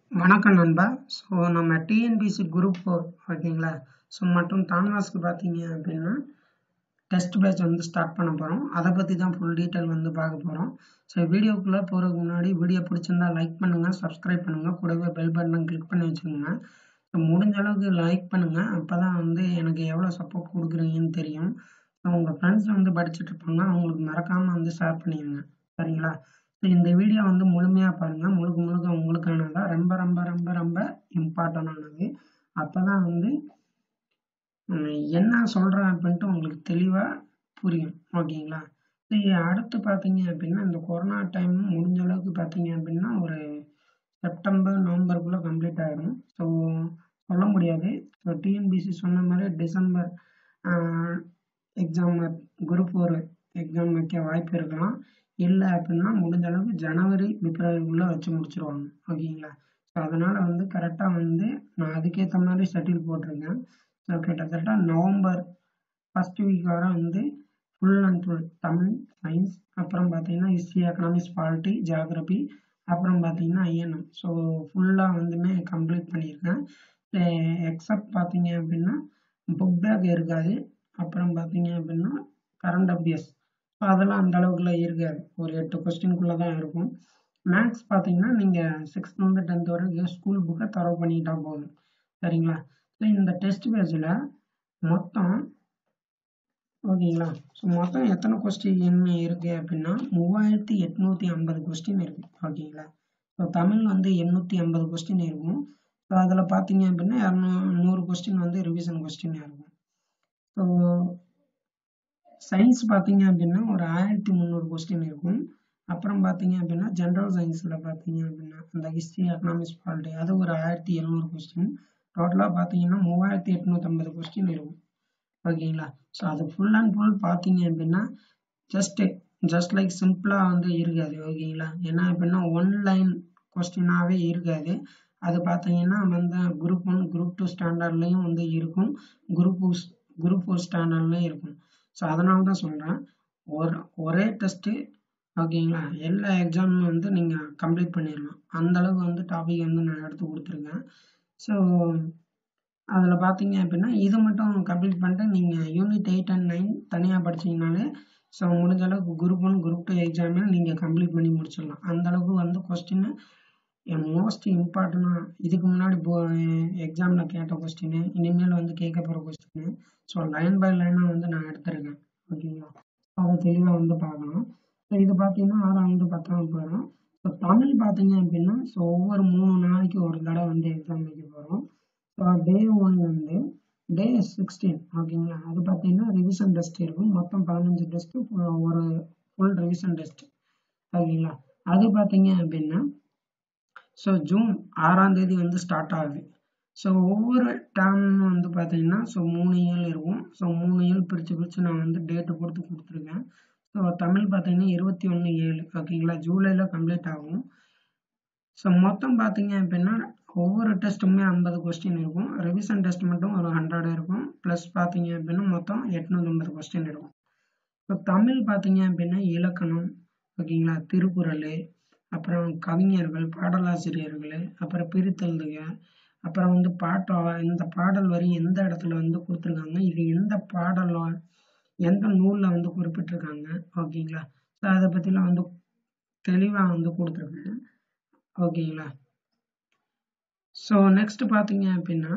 வணக்கம் நண்பா. ஸோ நம்ம டிஎன்பிஎஸ்சி குரூப் 4 ஓகேங்களா. ஸோ மற்றும் தான்வாஸ்க்கு பார்த்தீங்க அப்படின்னா டெஸ்ட் பேட்ச் வந்து ஸ்டார்ட் பண்ண போகிறோம். அதை பற்றி தான் ஃபுல் டீட்டெயில் வந்து பார்க்க போகிறோம். ஸோ வீடியோக்குள்ளே போகிறதுக்கு முன்னாடி வீடியோ பிடிச்சிருந்தா லைக் பண்ணுங்கள், சப்ஸ்கிரைப் பண்ணுங்கள், கூடவே பெல் பட்டனை கிளிக் பண்ணி வச்சுக்கோங்க. ஸோ முடிஞ்ச அளவுக்கு லைக் பண்ணுங்கள், அப்போ தான் வந்து எனக்கு எவ்வளோ சப்போர்ட் கொடுக்குறீங்கன்னு தெரியும். ஸோ உங்கள் ஃப்ரெண்ட்ஸ் வந்து படிச்சுட்டு இருப்பாங்க, அவங்களுக்கு மறக்காமல் வந்து ஷேர் பண்ணிடுங்க, சரிங்களா. இந்த வீடியோ வந்து முழுமையாக பாருங்கள், முழுக்க உங்களுக்கானதான், ரொம்ப ரொம்ப ரொம்ப ரொம்ப இம்பார்ட்டண்டானது. அப்போ தான் வந்து என்ன சொல்கிறேன் அப்படின்ட்டு உங்களுக்கு தெளிவாக புரியும், ஓகேங்களா. அடுத்து பார்த்தீங்க அப்படின்னா இந்த கொரோனா டைம் முடிஞ்ச அளவுக்கு பார்த்தீங்க அப்படின்னா ஒரு செப்டம்பர் நவம்பருக்குள்ளே கம்ப்ளீட் ஆகிடும். ஸோ சொல்ல முடியாது. ஸோ டிஎன்பிசி சொன்ன மாதிரி டிசம்பர் எக்ஸாம் குரூப் 4 எக்ஸாம் வைக்க வாய்ப்பு இருக்கலாம். இல்லை அப்படின்னா முடிஞ்ச அளவுக்கு ஜனவரி பிப்ரவரிக்குள்ளே வச்சு முடிச்சிருவாங்க, ஓகேங்களா. ஸோ அதனால் வந்து கரெக்டாக வந்து நான் அதுக்கேற்ற மாதிரி ஷெட்யூல் போட்டிருக்கேன். ஸோ கிட்டத்தட்ட நவம்பர் ஃபஸ்ட் வீக் வர வந்து full and full Tamil, science, அப்புறம் பார்த்தீங்கன்னா ஹிஸ்ட்ரி, எக்கனாமிக்ஸ், பாலிட்டி, ஜியாகிரபி, அப்புறம் பார்த்தீங்கன்னா ஐஎன்எம். ஸோ ஃபுல்லாக வந்துமே கம்ப்ளீட் பண்ணியிருக்கேன். எக்ஸப்ட் பார்த்தீங்க அப்படின்னா புக் பேக் இருக்காது. அப்புறம் பார்த்தீங்க அப்படின்னா கரண்ட் அஃபேர்ஸ், ஸோ அதெல்லாம் அந்த அளவுக்குலாம் இருக்காது. ஒரு 8 கொஸ்டின்குள்ளே தான் இருக்கும். மேக்ஸ் பார்த்தீங்கன்னா நீங்கள் 6th 10th வரைக்கும் ஸ்கூல் புக்கை தரவு பண்ணிக்கிட்டா போதும், சரிங்களா. ஸோ இந்த டெஸ்ட் பேஜில் மொத்தம் ஓகேங்களா. ஸோ மொத்தம் எத்தனை கொஸ்டின் இருக்குது அப்படின்னா 3850 கொஸ்டின் இருக்குது, ஓகேங்களா. ஸோ தமிழ் வந்து 850 கொஸ்டின் இருக்கும். ஸோ அதில் பார்த்தீங்க அப்படின்னா 100 கொஸ்டின் வந்து ரிவிஷன் கொஸ்டினாக இருக்கும். ஸோ சயின்ஸ் பார்த்தீங்க அப்படின்னா ஒரு 1300 கொஸ்டின் இருக்கும். அப்புறம் பார்த்தீங்க அப்படின்னா ஜென்ரல் சயின்ஸில் பார்த்தீங்க அப்படின்னா அந்த ஹிஸ்ட்ரி, எக்கனாமிக்ஸ், பாலிட்டி அது ஒரு 1700 கொஸ்டின். டோட்டலாக பார்த்தீங்கன்னா 3850 கொஸ்டின் இருக்கும், ஓகேங்களா. ஸோ அது ஃபுல் அண்ட் ஃபுல் பார்த்தீங்க அப்படின்னா ஜஸ்ட் லைக் சிம்பிளாக வந்து இருக்காது, ஓகேங்களா. ஏன்னா அப்படின்னா 1 லைன் கொஸ்டினாகவே இருக்காது. அது பார்த்தீங்கன்னா வந்து குரூப் 1 குரூப் 2 ஸ்டாண்டர்ட்லேயும் வந்து இருக்கும், குரூப் 4 ஸ்டாண்டர்ட்லேயும் இருக்கும். ஸோ அதனால தான் சொல்கிறேன், ஒரே டெஸ்ட்டு, ஓகேங்களா. எல்லா எக்ஸாமும் வந்து நீங்கள் கம்ப்ளீட் பண்ணிடலாம், அந்தளவுக்கு வந்து டாபிக் வந்து நான் எடுத்து கொடுத்துருக்கேன். ஸோ அதில் பார்த்தீங்க அப்படின்னா இது மட்டும் கம்ப்ளீட் பண்ணிட்டு நீங்கள் யூனிட் 8 and 9 தனியாக படிச்சிங்கனாலே ஸோ முடிஞ்ச அளவுக்கு குரூப் 1 குரூப் 2 எக்ஸாமே நீங்கள் கம்ப்ளீட் பண்ணி முடிச்சிடலாம். அந்தளவுக்கு வந்து கொஸ்டின் மோஸ்ட் இம்பார்ட்டண்டாக இதுக்கு முன்னாடி எக்ஸாமில் கேட்ட கொஸ்டின், இனிமேல் வந்து கேட்க போகிற கொஸ்டின், ஸோ லைன் பை லைனாக வந்து நான் எடுத்திருக்கேன், ஓகேங்களா. அதை தெளிவாக வந்து பார்க்கணும். ஸோ இது பார்த்தீங்கன்னா 6வது 10வது போயிடும். ஸோ தமிழ் பார்த்தீங்க அப்படின்னா ஸோ ஒவ்வொரு 3 நாளைக்கு ஒரு தடவை வந்து எக்ஸாம் வைக்க போகிறோம். ஸோ டே 1 வந்து டே 16, ஓகேங்களா. அது பார்த்தீங்கன்னா ரிவிஷன் டெஸ்ட் இருக்கும். மொத்தம் 15 டெஸ்ட்டு, ஒரு ஃபுல் ரிவிஷன் டெஸ்ட், ஓகேங்களா. அது பார்த்தீங்க அப்படின்னா ஸோ ஜூன் 6ஆம் தேதி வந்து ஸ்டார்ட் ஆகுது. ஸோ ஒவ்வொரு டேர்மும் வந்து பார்த்தீங்கன்னா ஸோ 3 இயல் இருக்கும். ஸோ 3 இயல் பிரித்து நான் வந்து டேட்டு பொறுத்து கொடுத்துருக்கேன். ஸோ தமிழ் பார்த்தீங்கன்னா 21/7, ஓகேங்களா, ஜூலையில் கம்ப்ளீட் ஆகும். ஸோ மொத்தம் பார்த்தீங்க அப்படின்னா ஒவ்வொரு டெஸ்ட்டுமே 50 கொஸ்டின் இருக்கும். ரிவிஷன் டெஸ்ட் மட்டும் ஒரு 100 இருக்கும். ப்ளஸ் பார்த்தீங்க அப்படின்னா மொத்தம் 850 கொஸ்டின் இருக்கும். இப்போ தமிழ் பார்த்தீங்க அப்படின்னா இலக்கணம், ஓகேங்களா, திருக்குறள், அப்புறம் கவிஞர்கள், பாடலாசிரியர்கள், அப்புறம் பிரித்தெழுதுக, அப்புறம் வந்து இந்த பாடல் வரி எந்த இடத்துல வந்து கொடுத்துருக்காங்க, இது எந்த பாடலோ எந்த நூலில் வந்து குறிப்பிட்டிருக்காங்க, ஓகேங்களா. ஸோ அதை பற்றிலாம் வந்து தெளிவாக வந்து கொடுத்துருக்கேன், ஓகேங்களா. ஸோ நெக்ஸ்ட் பார்த்தீங்க அப்படின்னா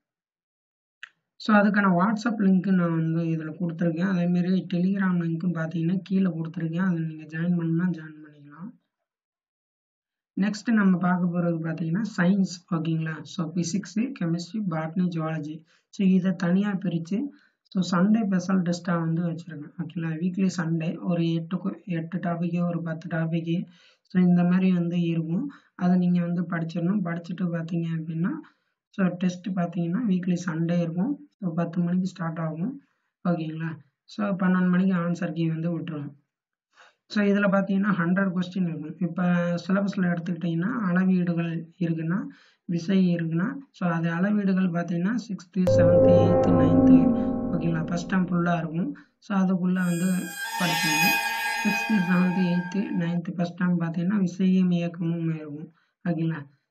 ஸோ அதுக்கான வாட்ஸ்அப் லிங்க்கு நான் வந்து இதில் கொடுத்துருக்கேன். அதேமாரி டெலிகிராம் லிங்க்கும் பார்த்தீங்கன்னா கீழே கொடுத்துருக்கேன். அதில் நீங்கள் ஜாயின் பண்ணால் ஜாயின் பண்ணிக்கலாம். நெக்ஸ்ட் நம்ம பார்க்க போகிறது பார்த்தீங்கன்னா சயின்ஸ், ஓகேங்களா. So physics, chemistry, botany, zoology. So இதை தனியாக பிரித்து ஸோ சண்டே ஸ்பெஷல் டெஸ்ட்டாக வந்து வச்சுருக்கேன், ஓகேங்களா. வீக்லி சண்டே ஒரு 8 டாப்பிக்கு, ஒரு 10 டாப்பிக்கு, ஸோ இந்த மாதிரி வந்து இருக்கும். அதை நீங்கள் வந்து படிச்சிடணும். படிச்சுட்டு பார்த்தீங்க அப்படின்னா ஸோ டெஸ்ட்டு பார்த்தீங்கன்னா வீக்லி சண்டே இருக்கும். ஸோ 10 மணிக்கு ஸ்டார்ட் ஆகும், ஓகேங்களா. ஸோ 12 மணிக்கு ஆன்சர் கீ வந்து விட்டுருவோம். ஸோ இதில் பார்த்தீங்கன்னா 100 கொஸ்டின் இருக்கும். இப்போ சிலபஸில் எடுத்துக்கிட்டிங்கன்னா அளவீடுகள் இருக்குன்னா, விசை இருக்குன்னா, ஸோ அது அளவீடுகள் பார்த்தீங்கன்னா 6th 7th 8th 9th, ஓகேங்களா, ஃபஸ்ட் டைம் ஃபுல்லாக இருக்கும். ஸோ அதுக்குள்ளே வந்து படிக்கணும். 6th 7th 8th 9th first time பார்த்தீங்கன்னா விசையும் இயக்கமும் இருக்கும், ஓகேங்களா.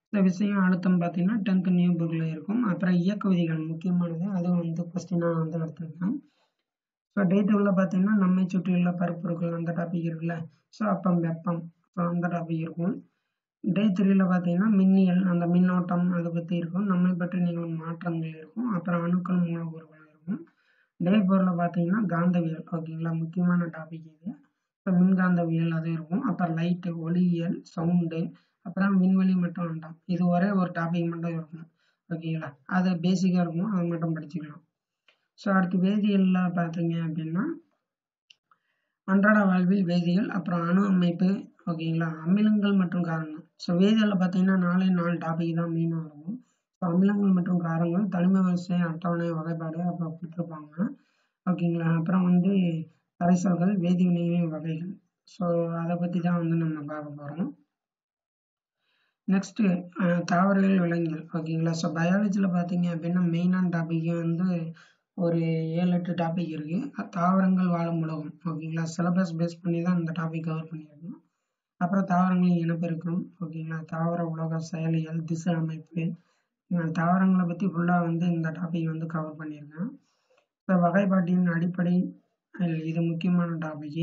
இந்த விசையும் அழுத்தம் பார்த்தீங்கன்னா 10th நியூ புக்கில் இருக்கும். அப்புறம் இயக்க விதிகள் முக்கியமானது, அதுவும் வந்து கொஸ்டினாக வந்து எடுத்திருக்கேன். ஸோ டே டூவில் பார்த்தீங்கன்னா நம்மை சுற்றியுள்ள பரப்புகள் அந்த டாபிக் இருக்குல்ல. ஸோ அப்போ வெப்பம், ஸோ அந்த டாபிக் இருக்கும். டே 3ல பார்த்தீங்கன்னா மின்னியல், அந்த மின்னோட்டம் அதை பற்றி இருக்கும். நம்மை பற்றி நிகழும் மாற்றங்கள் இருக்கும். அப்புறம் அணுக்கள் மூலக்கூறுகள் இருக்கும். டே 4ல் பார்த்தீங்கன்னா காந்தவியல், ஓகேங்களா, முக்கியமான டாபிக் இது. ஸோ மின்காந்தவியல் அது இருக்கும். அப்புறம் லைட்டு, ஒளியியல், சவுண்டு, அப்புறம் விண்வெளி மற்றும் அண்டம். இது ஒரே ஒரு டாபிக் மட்டும் இருக்கும், ஓகேங்களா. அது பேசிக்காக இருக்கும், அது மட்டும் படிச்சுக்கலாம். ஸோ அடுத்து வேதியியலில் பார்த்தீங்க அப்படின்னா அன்றாட வாழ்வில் வேதியியல், அப்புறம் அணு அமைப்பு, ஓகேங்களா, அமிலங்கள் மற்றும் காரங்கள். ஸோ வேதியியலில் பார்த்தீங்கன்னா 4 டாபிக் தான் மெயினாக இருக்கும். ஸோ அமிலங்கள் மற்றும் காரங்கள், தனிம வரிசை, அட்டவணை, வகைப்பாடு அப்புறம் கொடுத்துருப்பாங்க, ஓகேங்களா. அப்புறம் வந்து கரைசல்கள், வேதிவினைகளின் வகைகள். ஸோ அதை பற்றி தான் வந்து நம்ம பார்க்க போகிறோம். நெக்ஸ்ட்டு தாவரவியல், விலங்கியல், ஓகேங்களா. ஸோ பயாலஜியில் பார்த்தீங்க அப்படின்னா மெயினான டாபிக் வந்து ஒரு 7-8 டாபிக் இருக்குது. தாவரங்கள் வாழும் உலகம், ஓகேங்களா. சிலபஸ் பேஸ் பண்ணி தான் இந்த டாபிக் கவர் பண்ணியிருக்கோம். அப்புறம் தாவரங்களின் இனப்பெருக்கம், ஓகேங்களா, தாவர உலக செயலியல், திசு அமைப்பு, தாவரங்களை பற்றி ஃபுல்லாக வந்து இந்த டாபிக் வந்து கவர் பண்ணியிருக்கேன். ஸோ வகைப்பாட்டின் அடிப்படை, இது முக்கியமான டாபிக்.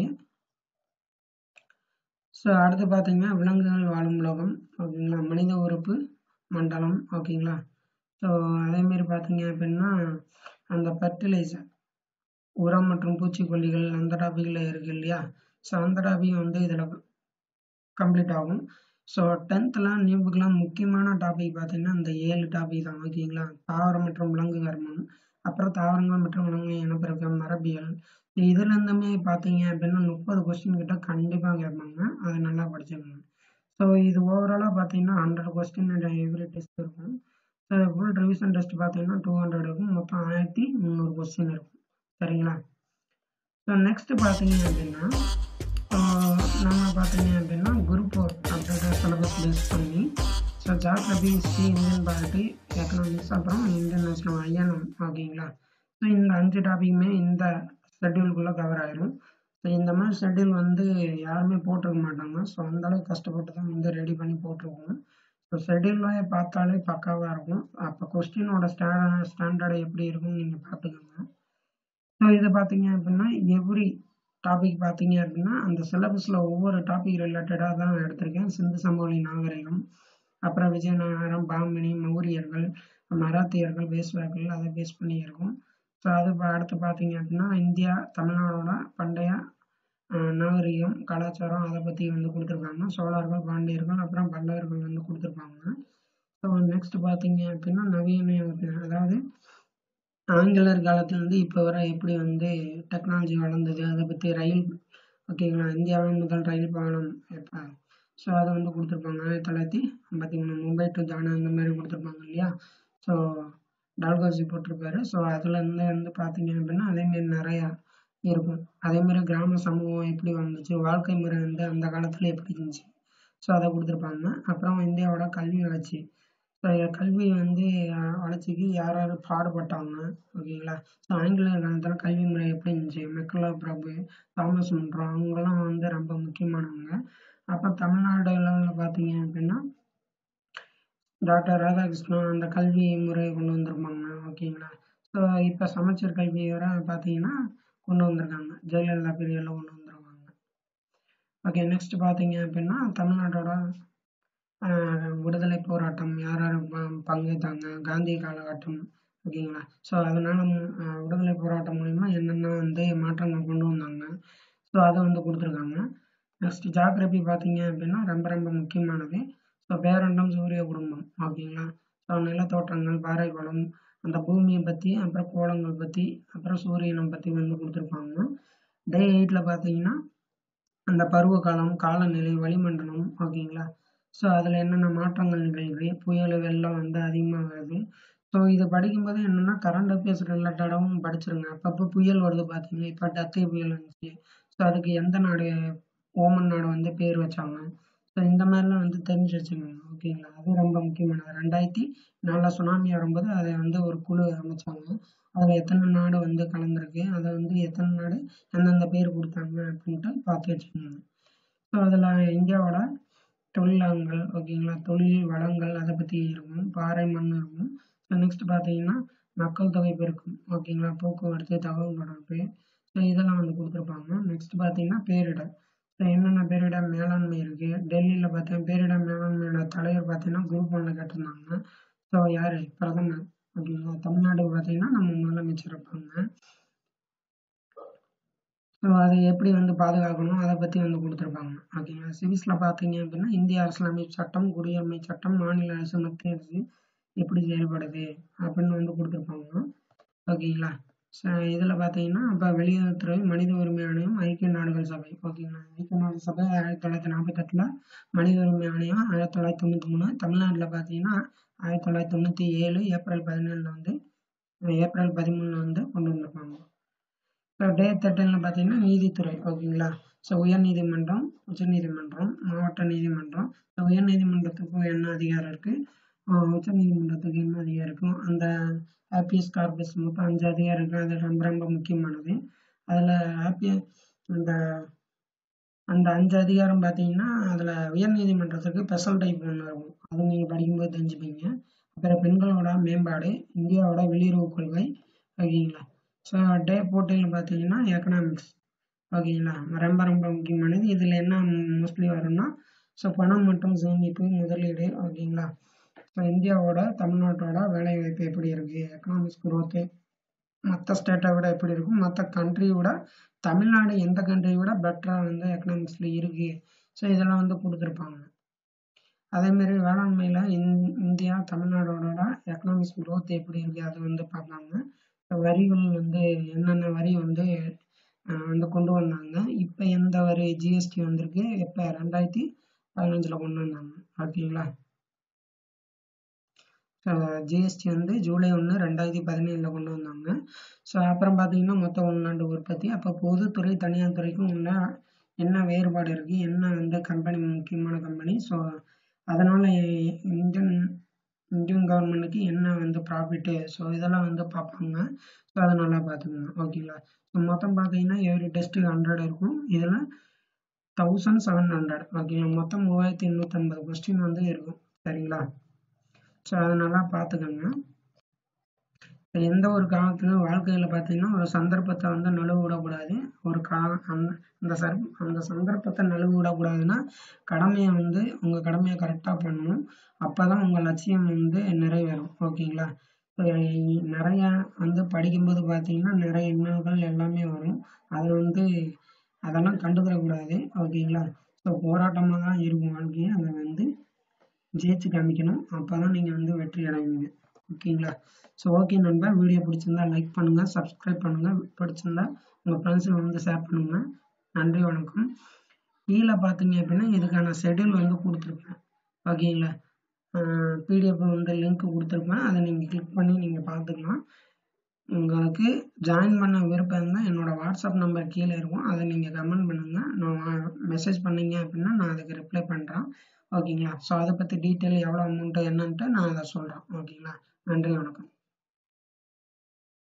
ஸோ அடுத்து பார்த்தீங்கன்னா விலங்குகள் வாழும் உலகம், ஓகேங்களா, மனித உறுப்பு மண்டலம், ஓகேங்களா. ஸோ அதேமாரி பார்த்தீங்க அப்படின்னா அந்த ஃபர்டிலைசர், உரம் மற்றும் பூச்சிக்கொல்லிகள் அந்த டாப்பிக்கில் இருக்குது இல்லையா. ஸோ அந்த டாபிக் வந்து இதில் கம்ப்ளீட் ஆகும். ஸோ 10th நியூ புக்கில் முக்கியமான டாபிக் பார்த்தீங்கன்னா இந்த 7 டாபிக் தான், ஓகேங்களா. தாவரம் மற்றும் விலங்கு கர்மம், அப்புறம் தாவரங்கள் மற்றும் விலங்குகள் இனப்பெருக்கம், மரபியல். இதுலேருந்துமே பார்த்தீங்க அப்படின்னா 30 கொஸ்டின் கிட்ட கண்டிப்பாக கேட்பாங்க, அதை நல்லா படிச்சுக்கோங்க. ஸோ இது ஓவராலாக பார்த்தீங்கன்னா 100 கொஸ்டின் எவ்ரி டெஸ்ட் இருக்கும். ஸோ ஃபுல் ரிவிஷன் டெஸ்ட் பார்த்தீங்கன்னா 200 இருக்கும். மொத்தம் 1300 கொஸ்டின் இருக்கும், சரிங்களா. ஸோ நெக்ஸ்ட் பார்த்தீங்க அப்படின்னா நம்ம பார்த்தீங்க அப்படின்னா குரூப் 4 அப்படின்ற சிலபஸ் பேஸ் பண்ணி so geography, history, Indian polity, economics, அப்புறம் இந்தியன் நேஷனல் ஐஎன்எம், ஓகேங்களா. ஸோ இந்த 5 டாபிக்குமே இந்த ஷெட்யூலுக்குள்ளே கவர் ஆயிரும். ஸோ இந்த மாதிரி ஷெட்யூல் வந்து யாருமே போட்டிருக்க மாட்டாங்க. ஸோ அந்தளவுக்கு கஷ்டப்பட்டு தான் வந்து ரெடி பண்ணி போட்டிருக்கோம். ஸோ ஷெட்யூலாக பார்த்தாலே பக்காவாக இருக்கும். அப்போ கொஸ்டினோட ஸ்டாண்டர்டு எப்படி இருக்கும்னு நீங்கள் பார்த்துக்கோங்க. ஸோ இது பார்த்தீங்க அப்படின்னா எவ்ரி டாபிக் பார்த்தீங்க அப்படின்னா அந்த சிலபஸில் ஒவ்வொரு டாபிக் ரிலேட்டடாக தான் எடுத்திருக்கேன். சிந்து சமவெளி நாகரிகம், அப்புறம் விஜயநகரம், பாமினி, மௌரியர்கள், மராத்தியர்கள், பேஸ்வாக்கள், அதை பேஸ் பண்ணி இருக்கும். ஸோ அது அடுத்து பார்த்தீங்க அப்படின்னா இந்தியா, தமிழ்நாடோட பண்டைய நாகரிகம், கலாச்சாரம், அதை பற்றி வந்து கொடுத்துருக்காங்க. சோழர்கள், பாண்டியர்கள், அப்புறம் பல்லவர்கள் வந்து கொடுத்துருப்பாங்க. ஸோ நெக்ஸ்ட் பார்த்தீங்க அப்படின்னா நவீன, அதாவது ஆங்கிலேயர் காலத்துலேருந்து இப்போ வரை எப்படி வந்து டெக்னாலஜி வளர்ந்தது, அதை பற்றி ரயில், ஓகேங்களா, இந்தியாவின் முதல் ரயில் பயணம் எப்போ, ஸோ அதை வந்து கொடுத்துருப்பாங்க. 1953 மும்பை டு ஜானா இந்த மாதிரி கொடுத்துருப்பாங்க இல்லையா. ஸோ டால்கோசி போட்டிருப்பாரு. ஸோ அதுலேருந்து வந்து பார்த்தீங்க அப்படின்னா அதேமாரி நிறையா இருக்கும். அதேமாரி கிராம சமூகம் எப்படி வந்துச்சு, வாழ்க்கை முறை வந்து அந்த காலத்தில் எப்படி இருந்துச்சு, ஸோ அதை கொடுத்துருப்பாங்க. அப்புறம் இந்தியாவோட கல்வி வளர்ச்சி, ஸோ கல்வி வந்து வளர்ச்சிக்கு யார் யார் பாடுபட்டாங்க, ஓகேங்களா. ஸோ ஆங்கிலேயர் காலத்தில் கல்வி முறை எப்படி இருந்துச்சு, மெக்கலா பிரபு, தாமஸ் முன்ட்ரோ, அவங்களாம் வந்து ரொம்ப முக்கியமானவங்க. அப்போ தமிழ்நாடுல பார்த்தீங்க அப்படின்னா டாக்டர் ராதாகிருஷ்ணன் அந்த கல்வி முறையை கொண்டு வந்திருப்பாங்க, ஓகேங்களா. ஸோ இப்போ சமச்சீர் கல்வி வர பார்த்தீங்கன்னா கொண்டு வந்திருக்காங்க, ஜெயலலிதா பீரியடில் கொண்டு வந்துருவாங்க. ஓகே, நெக்ஸ்ட் பார்த்தீங்க அப்படின்னா தமிழ்நாட்டோட விடுதலை போராட்டம் யார் யார் பங்கேற்றாங்க, காந்தி காலகட்டம், ஓகேங்களா. ஸோ அதனால விடுதலை போராட்டம் மூலிமா என்னென்ன வந்து மாற்றங்கள் கொண்டு வந்தாங்க, ஸோ அதை வந்து கொடுத்துருக்காங்க. நெக்ஸ்ட் ஜியாகிரபி பார்த்தீங்க அப்படின்னா ரொம்ப ரொம்ப முக்கியமானது. ஸோ பேரண்டம், சூரிய குடும்பம், ஓகேங்களா. ஸோ நிலத்தோற்றங்கள், பாறைக்குளம், அந்த பூமியை பற்றி, அப்புறம் கோளங்கள் பற்றி, அப்புறம் சூரியனை பற்றி வந்து கொடுத்துருப்பாங்க. டே 8ல் பார்த்தீங்கன்னா அந்த பருவகாலம், காலநிலை, வளிமண்டலம், ஓகேங்களா. ஸோ அதில் என்னென்ன மாற்றங்கள் நிகழ்வு, புயல், வெள்ளம் வந்து அதிகமாக வருது. ஸோ இது படிக்கும்போது என்னென்னா கரண்ட் அஃபேர்ஸ் ரிலேட்டடாகவும் படிச்சிருங்க. அப்பப்போ புயல் வருது பார்த்தீங்கன்னா, இப்போ டக்கை புயல் வந்துச்சு. ஸோ அதுக்கு எந்த நாடு, ஓமன் நாடு வந்து பேர் வச்சாங்க. ஸோ இந்த மாதிரிலாம் வந்து தெரிஞ்சு வச்சுக்கோங்க, ஓகேங்களா. அது ரொம்ப முக்கியமானது. 2004 சுனாமி வரும்போது அதை வந்து ஒரு குழு அமைச்சாங்க. அதில் எத்தனை நாடு வந்து கலந்துருக்கு, அதை வந்து எத்தனை நாடு எந்தெந்த பேர் கொடுத்தாங்க அப்படின்ட்டு பார்த்து வச்சுக்கோங்க. ஸோ அதில் இந்தியாவோட தொழிலகங்கள் ஓகேங்களா, தொழில் வளங்கள் அதை பற்றி இருக்கும், பாறை மண் இருக்கும். ஸோ நெக்ஸ்ட் பார்த்தீங்கன்னா மக்கள் தொகை பெருக்கம் ஓகேங்களா, போக்குவரத்து, தகவல் தொடர்பு, ஸோ இதெல்லாம் வந்து கொடுத்துருப்பாங்க. நெக்ஸ்ட் பார்த்தீங்கன்னா பேரிடர். ஸோ என்னென்ன பேரிடர் மேலாண்மை இருக்குது, டெல்லியில் பார்த்தீங்கன்னா பேரிடர் மேலாண்மையோட தலைவர் பார்த்தீங்கன்னா குரூப் 1 கேட்டிருந்தாங்க. ஸோ யார், பிரதமர் ஓகேங்களா. தமிழ்நாட்டுக்கு பார்த்தீங்கன்னா நம்ம முதலமைச்சர் இருப்பாங்க. ஸோ அதை எப்படி வந்து பாதுகாக்கணும் அதை பற்றி வந்து கொடுத்துருப்பாங்க ஓகேங்களா. சிவிக்ஸில் பார்த்தீங்க அப்படின்னா இந்திய அரசியலமைப்பு சட்டம், குடியுரிமை சட்டம், மாநில அரசு, மத்திய அரசு எப்படி செயல்படுது அப்படின்னு வந்து கொடுத்துருப்பாங்க ஓகேங்களா. இதில் பார்த்தீங்கன்னா இப்போ வெளியுறவுத்துறை, மனித உரிமை ஆணையம், ஐக்கிய நாடுகள் சபை ஓகேங்களா. ஐக்கிய நாடுகள் சபை 1948, மனித உரிமை ஆணையம் 1993. தமிழ்நாட்டில் பார்த்தீங்கன்னா 1997 ஏப்ரல் 17 வந்து ஏப்ரல் 13 வந்து கொண்டு வந்திருப்பாங்க. இப்போ டே 13 பார்த்தீங்கன்னா நீதித்துறை ஓகேங்களா. ஸோ உயர்நீதிமன்றம், உச்சநீதிமன்றம், மாவட்ட நீதிமன்றம். உயர்நீதிமன்றத்துக்கும் என்ன அதிகாரம் இருக்குது, உச்சநீதிமன்றத்துக்கு என்ன அதிகாரம் இருக்கும், அந்த ஹாப்பியஸ் கார்பஸ் மொத்தம் 5 அதிகாரம் இருக்குது. அது ரொம்ப ரொம்ப முக்கியமானது. அதில் அந்த 5 அதிகாரம் பார்த்தீங்கன்னா அதில் உயர்நீதிமன்றத்துக்கு ஸ்பெஷல் டைப் ஒன்று இருக்கும், அது நீங்கள் படிக்கும்போது தெரிஞ்சுப்பீங்க. அப்புறம் பெண்களோட மேம்பாடு, இந்தியாவோட வெளியுறவு கொள்கை ஓகேங்களா. ஸோ டே 14 பார்த்தீங்கன்னா எக்கனாமிக்ஸ் ஓகேங்களா, ரொம்ப ரொம்ப முக்கியமானது. இதில் என்ன மோஸ்ட்லி வரும்னா ஸோ பணம் மற்றும் சேமிப்பு, முதலீடு ஓகேங்களா. ஸோ இந்தியாவோட, தமிழ்நாட்டோட வேலைவாய்ப்பு எப்படி இருக்குது, எக்கனாமிக்ஸ் குரோத்து மற்ற ஸ்டேட்டை விட எப்படி இருக்கும், மற்ற கண்ட்ரியை விட தமிழ்நாடு எந்த கண்ட்ரியை விட பெட்டராக வந்து எக்கனாமிக்ஸில் இருக்குது. ஸோ இதெல்லாம் வந்து கொடுத்துருப்பாங்க. அதேமாரி வேளாண்மையில் இந்தியா, தமிழ்நாடோட எக்கனாமிக்ஸ் குரோத் எப்படி இருக்குது அது வந்து பார்ப்பாங்க. வரிகள் வந்து என்னென்ன வரி வந்து வந்து கொண்டு வந்தாங்க, இப்போ எந்த வரி ஜிஎஸ்டி வந்திருக்கு, இப்போ 2015 கொண்டு வந்தாங்க ஓகேங்களா. ஜிஎஸ்டி வந்து ஜூலை 1, 2017 கொண்டு வந்தாங்க. ஸோ அப்புறம் பார்த்தீங்கன்னா மொத்த உள்நாட்டு உற்பத்தி, அப்போ பொதுத்துறை தனியார் துறைக்கும் உள்ள என்ன வேறுபாடு இருக்குது, என்ன வந்து கம்பெனி முக்கியமான கம்பெனி, ஸோ அதனால் இந்தியன் கவர்மெண்ட்டுக்கு என்ன வந்து ப்ராஃபிட்டு, ஸோ இதெல்லாம் வந்து பார்ப்பாங்க. ஸோ அதை நல்லா பார்த்துக்கோங்க ஓகேங்களா. ஸோ மொத்தம் பார்த்தீங்கன்னா எவ்ரி டெஸ்ட்டு 100 இருக்கும், இதில் 1700 ஓகேங்களா. மொத்தம் 3850 கொஸ்டின் வந்து இருக்கும் சரிங்களா. ஸோ அதை நல்லா பார்த்துக்கோங்க. எந்த ஒரு காலத்துலையும் வாழ்க்கையில் பார்த்தீங்கன்னா ஒரு சந்தர்ப்பத்தை வந்து நழுவ விடக்கூடாது. ஒரு அந்த சந்தர்ப்பத்தை நழுவ விடக்கூடாதுன்னா கடமையை வந்து உங்கள் கடமையை கரெக்டாக பண்ணணும். அப்போ தான் உங்கள் லட்சியம் வந்து நிறைவேறும் ஓகேங்களா. நிறையா வந்து படிக்கும்போது பார்த்தீங்கன்னா நிறைய இன்னல்கள் எல்லாமே வரும், அது வந்து அதெல்லாம் கண்டுக்கிடக்கூடாது ஓகேங்களா. ஸோ போராட்டமாக தான் இருக்கும் வாழ்க்கையை, அதை வந்து ஜெயிச்சு காமிக்கணும், அப்போ தான் நீங்கள் வந்து வெற்றி அடைவீங்க ஓகேங்களா. ஸோ ஓகே நண்பா, வீடியோ பிடிச்சிருந்தா லைக் பண்ணுங்கள், சப்ஸ்கிரைப் பண்ணுங்கள், பிடிச்சிருந்தா உங்கள் ஃப்ரெண்ட்ஸுக்கு வந்து ஷேர் பண்ணுங்கள். நன்றி, வணக்கம். கீழே பார்த்தீங்க அப்படின்னா இதுக்கான ஷெட்யூல் வந்து கொடுத்துருப்பேன் ஓகேங்களா. பிடிஎஃப் வந்து லிங்க் கொடுத்துருப்பேன், அதை நீங்கள் கிளிக் பண்ணி நீங்கள் பார்த்துக்கலாம். உங்களுக்கு ஜாயின் பண்ண விருப்பம் இருந்தால் என்னோடய வாட்ஸ்அப் நம்பர் கீழே இருக்கும், அதை நீங்கள் கமெண்ட் பண்ணுங்கள். நான் மெசேஜ் பண்ணிங்க அப்படின்னா நான் அதுக்கு ரிப்ளை பண்ணுறேன் ஓகேங்களா. ஸோ அதை பற்றி டீட்டெயில் எவ்வளோ அமௌண்ட்டு என்னன்ட்டு நான் அதை சொல்கிறேன் ஓகேங்களா. நன்றி, வணக்கம்.